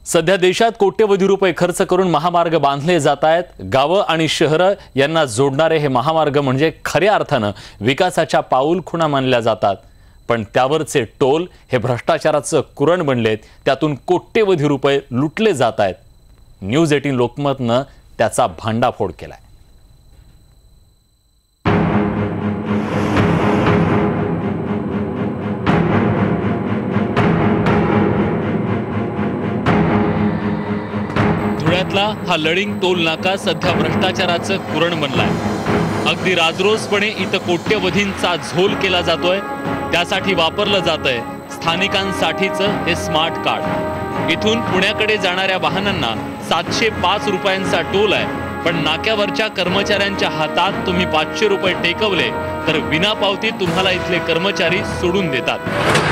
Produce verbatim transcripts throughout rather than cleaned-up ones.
सध्या देशात कोट्यवधी रुपये खर्च करून महामार्ग बांधले जात आहेत। गावं आणि शहरं यांना जोडणारे हे महामार्ग म्हणजे खऱ्या अर्थानं विकासाच्या पाऊलखुणा मानल्या जातात। पण त्यावरचे टोल हे भ्रष्टाचाराचं कुरण बनलेत, त्यातून कोट्यवधी रुपये लुटले जात आहेत। न्यूज अठरा लोकमतनं त्याचा भांडाफोड केलाय। धुळ्यातला हा लळिंग टोल नाका सध्या भ्रष्टाचाराचं कुरण बनलाय। अगदी राजरोसपणे इथं कोट्यवधींचा झोल केला जातोय। त्यासाठी वापरलं जातंय स्थानिकांसाठीचं हे स्मार्ट कार्ड। इथून पुण्याकडे जाणाऱ्या वाहनांना सातशे पाच रुपयांचा टोल आहे, पण नाक्यावरच्या कर्मचाऱ्यांच्या हातात तुम्ही पाचशे रुपये टेकवले तर विना पावती तुम्हाला इथले कर्मचारी सोडून देतात।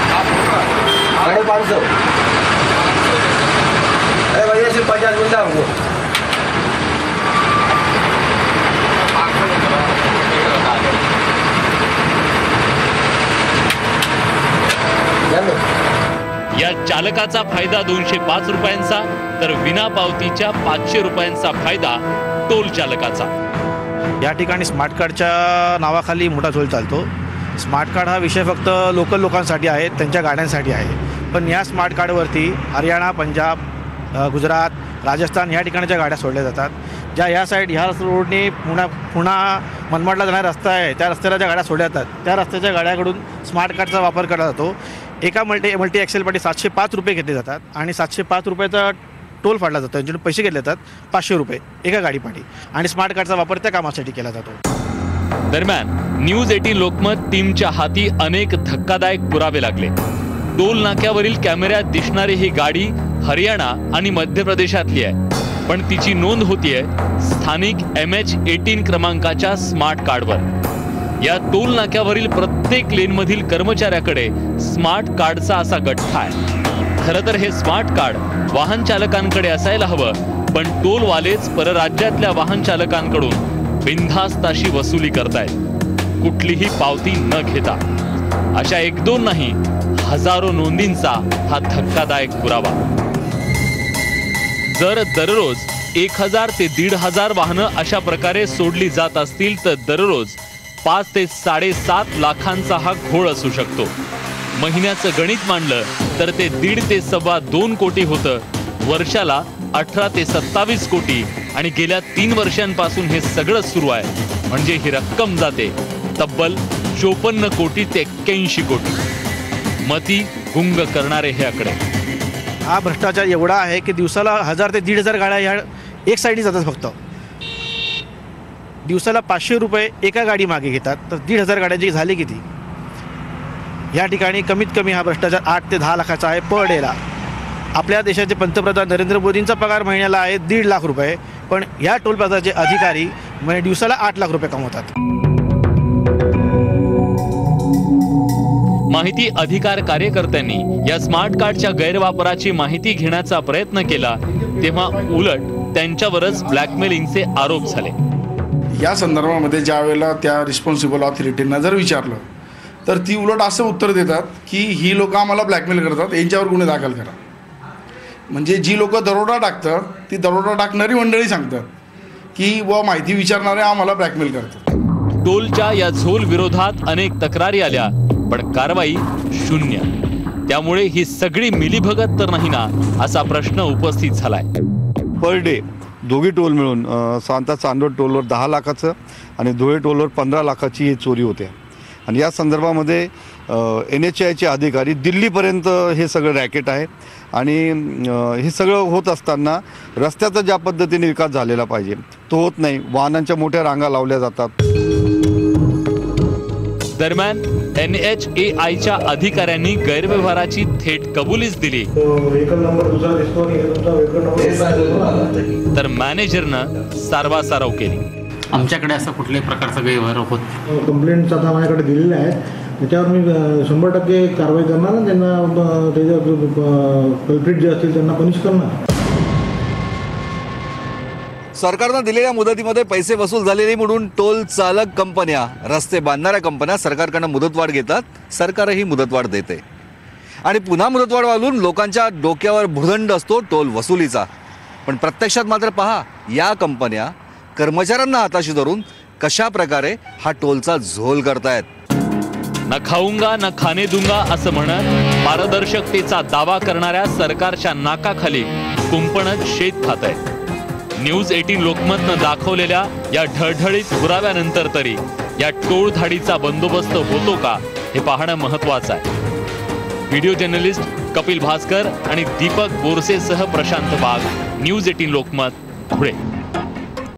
या चालकाचा फायदा दोनशे पाच रुपयांचा तर विना पावतीच्या पाचशे रुपयांचा फायदा टोल चालकाचा। या ठिकाणी स्मार्ट कार्डच्या नावाखाली मोठा झोल चालतो। स्मार्ट कार्ड हा विषय फक्त लोकल लोकांसाठी आहे, त्यांच्या गाड्यांसाठी आहे। पण या स्मार्ट कार्डवरती हरियाणा, पंजाब, गुजरात, राजस्थान या ठिकाणच्या गाड्या सोडल्या जातात। ज्या या साईड ह्या रोडने पुणा पुणा मनमाडला जाणारा रस्ता आहे, त्या रस्त्याला ज्या गाड्या सोडल्या जातात त्या रस्त्याच्या गाड्याकडून स्मार्ट कार्डचा वापर केला जातो। एका मल्टी मल्टी एक्सेलसाठी सातशे पाच रुपये घेतले जातात आणि सातशे पाच रुपयाचा टोल फाडला जातो। यांच्याकडून पैसे घेतले जातात पाचशे रुपये एका गाडीपाठी आणि स्मार्ट कार्डचा वापर त्या कामासाठी केला जातो। दरम्यान न्यूज अठरा लोकमत टीमच्या हाती अनेक धक्कादायक पुरावे लागले। टोल नाक्यावरील कॅमेऱ्यात दिसणारी ही गाडी हरियाणा आणि मध्य प्रदेशातली आहे, पण तिची नोंद होतीये स्थानिक एम एच अठरा क्रमांकाच्या स्मार्ट कार्डवर। या टोल नाक्यावरील प्रत्येक लेनमधील कर्मचाऱ्याकडे स्मार्ट कार्डचा असा गठ्ठा आहे। खरं तर हे स्मार्ट कार्ड वाहन चालकांकडे असायला हवं, पण टोलवालेच परराज्यातल्या वाहन चालकांकडून बिनधास्त अशी वसुली करतायत, कुठलीही पावती न घेता। अशा एक दोन नाही, हजारो नोंदींचा हा धक्कादायक पुरावा। जर दररोज एक हजार ते दीड हजार वाहनं अशा प्रकारे सोडली जात असतील तर दररोज पाच ते साडेसात लाखांचा हा घोळ असू शकतो। महिन्याचं गणित मांडलं तर ते दीड ते सव्वा दोन कोटी होतं। वर्षाला अठरा ते सत्तावीस कोटी आणि गेल्या तीन वर्षांपासून हे सगळं सुरू आहे, म्हणजे ही रक्कम जाते तब्बल चोपन्न कोटी ते एक्क्याऐंशी कोटी। मती गुंग करणारे हे आकडे। हा भ्रष्टाचार एवढा आहे की दिवसाला हजार ते दीड हजार गाड्या ह्या एक साईडने जातात। फक्त दिवसाला पाचशे रुपये एका गाडी मागे घेतात, तर दीड हजार गाड्यांची झाली किती? या ठिकाणी कमीत कमी हा भ्रष्टाचार आठ ते दहा लाखाचा आहे पर डेला। आपल्या देशाचे पंतप्रधान नरेंद्र मोदींचा पगार महिन्याला आहे दीड लाख रुपये, पण या टोल प्लाझाचे अधिकारी म्हणजे दिवसाला आठ लाख रुपये कमवतात। माहिती अधिकार कार्यकर्त्यांनी या स्मार्ट कार्डच्या गैरवापराची माहिती घेण्याचा प्रयत्न केला, तेव्हा उलट त्यांच्यावरच ब्लॅकमेलिंगचे आरोप झाले। या संदर्भामध्ये ज्या वेळेला त्या रिस्पॉन्सिबल ऑथॉरिटींना जर विचारलं तर ती उलट असं उत्तर देतात की ही लोक आम्हाला ब्लॅकमेल करतात, यांच्यावर गुन्हे दाखल करा। म्हणजे जी लोक दरोडा टाकतात ती दरोडा टाकणारी मंडळी सांगतात की व माहिती विचारणारे आम्हाला ब्लॅकमेल करतात। टोलच्या या झोल विरोधात अनेक तक्रारी आल्या, पण कारवाई शून्य। त्यामुळे ही सगळी मिलीभगत तर नाही ना, असा प्रश्न उपस्थित झालाय। पर डे दोघी टोल मिळून सांता चांदोड टोलवर दहा लाखाचं आणि धुळे टोलवर पंधरा लाखाची ही चोरी होते। आणि या संदर्भामध्ये एन एच आयचे अधिकारी दिल्लीपर्यंत हे सगळं रॅकेट आहे आणि हे सगळं होत असताना रस्त्याचा ज्या पद्धतीने विकास झालेला पाहिजे तो होत नाही। वाहनांच्या मोठ्या रांगा लावल्या जातात। दरम्यान एन एच ए आयच्या अधिकाऱ्यांनी गैरव्यवहाराची थेट कबुलीच दिली, तर मॅनेजरनं सारवासारव केली। आमच्याकडे असं कुठल्याही प्रकारचा गैरव्यवहार होत नाही। कंप्लेंट आता माझ्याकडे दिलेल्या आहेत, त्याच्यावर मी शंभर टक्के कारवाई करणार आणि त्यांना त्याच्या कल्प्रिट जे असतील त्यांना पनिश करणार। सरकारनं दिलेल्या मुदतीमध्ये पैसे वसूल झाले नाही म्हणून टोल चालक कंपन्या, रस्ते बांधणाऱ्या कंपन्या सरकारकडून मुदतवाढ घेतात, सरकारही मुदतवाढ देते। आणि पुन्हा मुदतवाढ वाढवून लोकांच्या डोक्यावर भुर्दंड असतो टोल वसुलीचा. पण प्रत्यक्षात मात्र पहा, या कंपन्या कर्मचाऱ्यांना हाताशी धरून कशा प्रकारे हा टोलचा झोल करतायत. न खाऊंगा न खाने दूंगा असं म्हणत पारदर्शकतेचा दावा करणाऱ्या सरकारच्या नाकाखाली कुंपणच शेत खात आहे. न्यूज एटीन लोकमतनं दाखवलेल्या या ढळढळीत पुराव्यानंतर तरी या टोळधाडीचा बंदोबस्त होतो का हे पाहणं महत्वाचं आहे. व्हिडिओ जर्नलिस्ट कपिल भास्कर आणि दीपक बोरसेसह प्रशांत वाघ, न्यूज एटीन लोकमत, धुळे.